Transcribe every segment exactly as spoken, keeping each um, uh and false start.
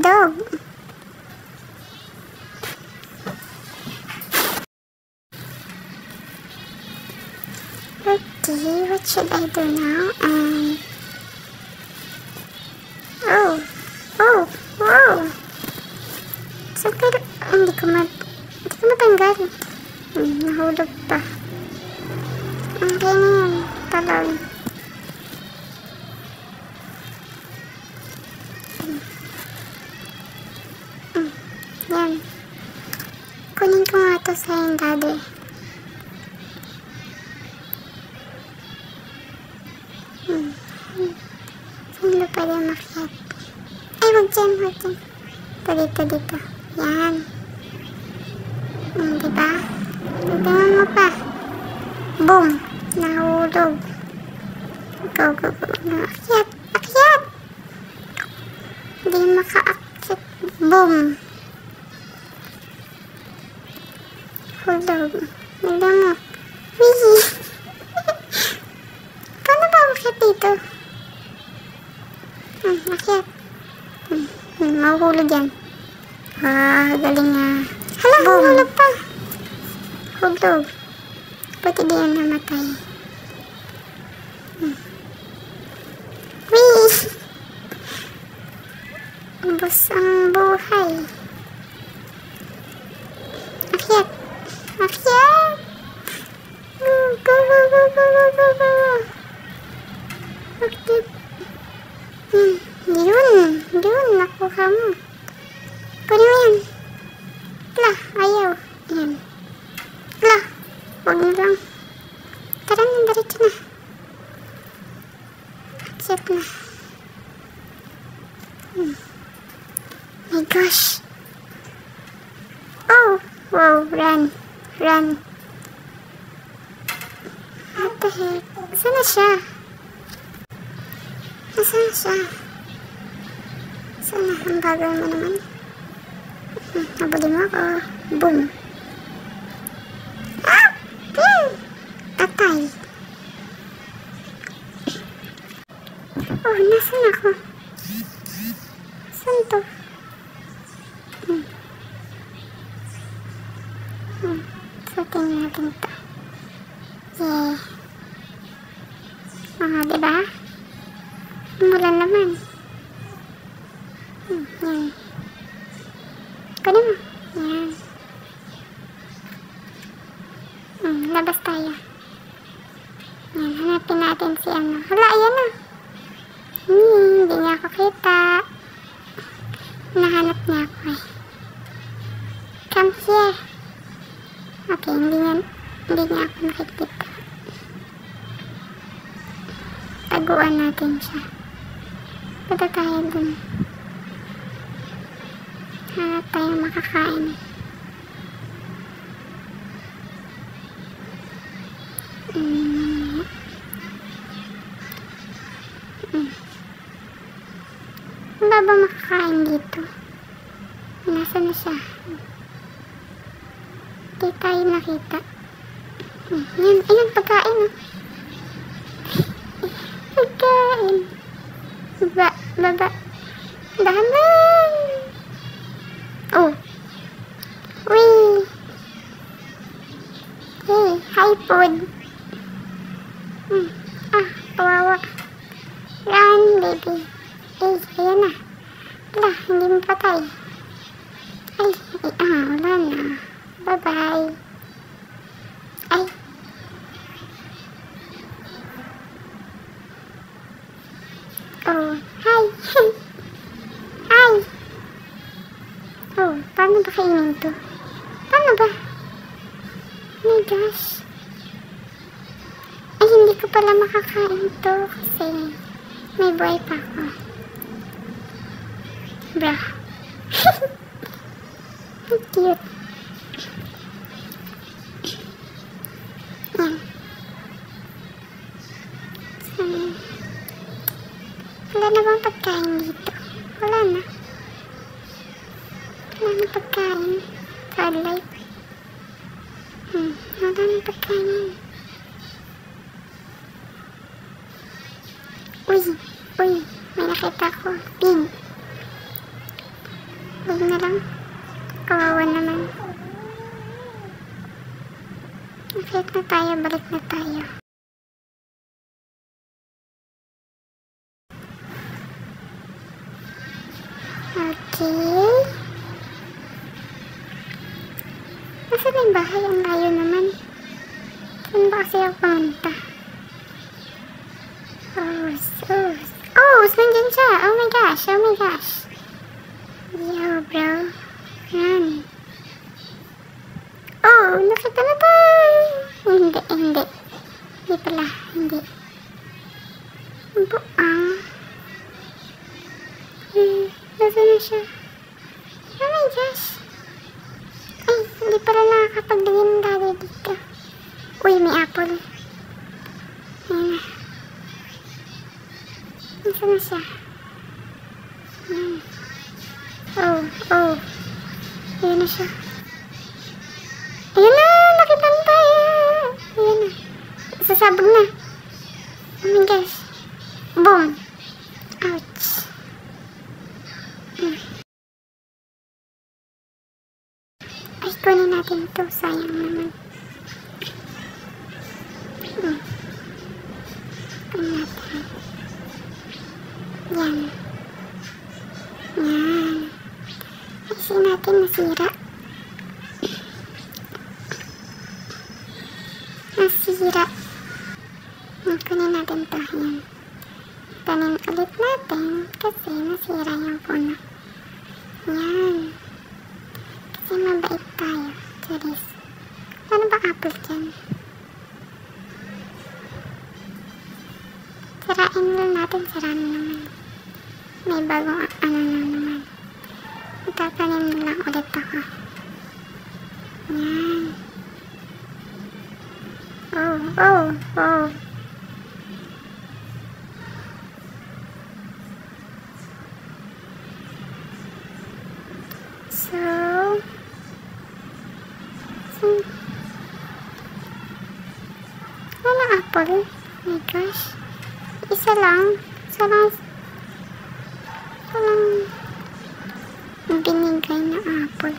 dog. Okay, what should I do now? Um, oh, oh, wow. So, pero, hindi ko ma, hindi ko matanggal. Hmm, nahulog pa. Okay na yan, talon. Hmm, yan. Kunin ko nga ito sa yung daddy. Hmm. Saan ba pwede makiat? Ay, wag dyan, wag dyan. Ito, dito, dito. Yan. Hmm, diba? Tingnan mo pa. Boom! Nahulog. Go, go, go. Akyat! Akyat! Hindi maka-akyat. Boom! Hulog. Tingnan mo. Wee! Paano ba akyat dito? Hmm, akyat. Hmm, hmm, mahuhulog yan. Ah, galing nga. Hala, hulog pa. Hulog. Buti di yan namatay. Hmm. Wee! Ubos ang buhay. Akyat. Akyat. Go, go, go, go, go, go, go, go. Akyat. Hmm. Yun. Yun. Nakuha mo. Kunin mo yan. Lah, ayaw. Yan. Lah. Huwag mo lang. Tara na, diretso na. Akyat na. Hmm. My gosh. Oh! Wow, run. Run. What the heck? Saan na siya? Nasaan na siya? Saan na? Ang bagal mo naman. Hmm, nabuli mo ako. Boom. Ah! Hmm! Atay. Oh, nasan ako? Saan to? Hmm. Hmm. So, tingnan natin to. Yeah. Ah, diba? Mula naman. Hmm, yan. Kunin mo. Yan. Hmm, labas tayo. Yan, hanapin natin si ano. Hala, ayan na. Hmm, hindi niya ako kita. Nahanap niya ako eh. Come here. Okay, hindi niya, hindi niya ako nakikita. Taguan natin siya. Punta tayo dun. Hanap tayo makakain. Hmm. Hmm. Wala ba makakain dito? Nasa na siya? Hindi tayo nakita. Hmm. Yan, ayun, pagkain. Pagkain. Baba, baba. Dahan! Oh. Wee! Hey, hi food. Hmm. Ah, kawawa. Run, baby. Eh, ayan na. Wala, hindi mo patay. Ay, ay, ah, wala na. Bye-bye. Ay. Oh, hi. Hi. Oh, paano ba kainin to? Paano ba? Oh my gosh. Ay, hindi ko pala makakain to kasi may buhay pa ako. Bra. Cute. Yan. So, wala na bang pagkain dito? Wala na. Wala na pagkain. Wildlife. Hmm, wala na pagkain. Uy, uy, may nakita ko. Pig. balik na tayo, balik na tayo. Okay. Nasa na yung bahay? Ang layo naman. Saan ba kasi ako pumunta? Oh, oh, oh, nandyan siya. Oh my gosh, oh my gosh. Yo, bro. Run. Oh, nakita na tayo. Hindi, hindi. Hindi pala, hindi. Buang. Hmm, nasa na siya? Oh my gosh. Ay, hindi pala nakakapagdingin ng daddy dito. Uy, may apple. Ayan na. Nasa na siya? Hmm. Oh, oh. Ayan na siya. Ayan na, nakita na tayo. Ayan na. Sasabog na. Oh my gosh. Boom. Ouch. Hmm. Ay, kunin natin ito. Sayang naman. Hmm. Kunin natin. Yan. Yan. Kasi natin nasira. Nasira. Kunin natin ito. Yan. Tanin ulit natin kasi nasira yung puno. Yan. Kasi mabait tayo. Charis. Ano ba apple dyan? Sirain lang natin. Sirain naman. May bagong ano na naman. Itatanim na lang ulit ako. Yan. Oh, oh, oh. So, so, ano apple? Oh my gosh. Isa lang. Isa lang. Isa lang binigay na apple.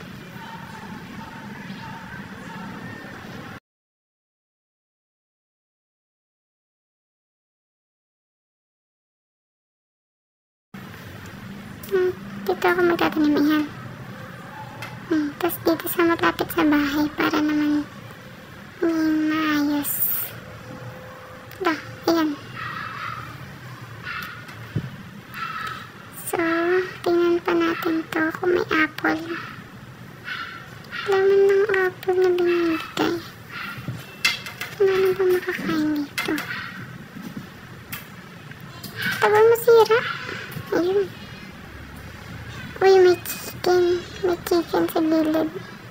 Hmm, dito ako magtatanim yan. Hmm, tapos dito sa malapit sa bahay para naman may maayos. Dah, ayan. So, tingnan pa natin to kung may apple. Laman ng apple na binibigay. Ano na ba makakain dito? Tagal masira. Ayun. Uy, may chicken. May chicken sa gilid.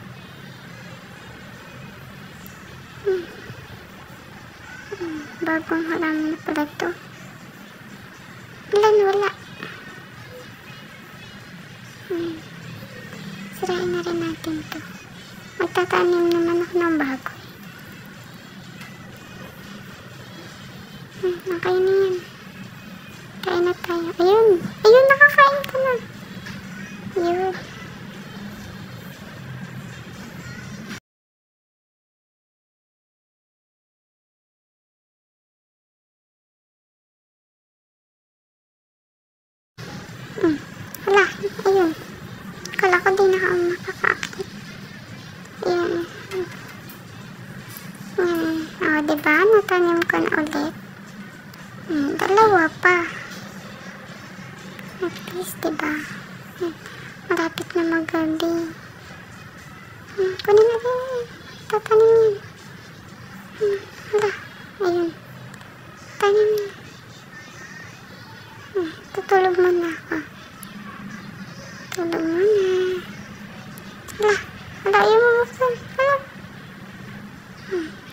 Hmm. Hmm. Bagong halaman na pala to. Ilan wala. Hmm. Sirain na rin natin to. Magtatanim naman ako ng bago. Hmm, okay na yan. Kain na tayo. Ayun. Ayun, nakakain ka na. Ayun. Hmm. Wala. Ayun. Kala ko din ako makakaakit. Ayun. Hmm. O, oh, diba? Natanim ko na ulit. Hmm. Dalawa pa. At least, diba? Hmm. Malapit na magabi. Hmm. Kunin na rin. Tatanim yun. Hmm. Wala. Ayun. Tanim yun. Hmm. Tutulog muna ako. Tulog muna. Wala. Wala. Ayaw mo buksan. Wala. Hmm.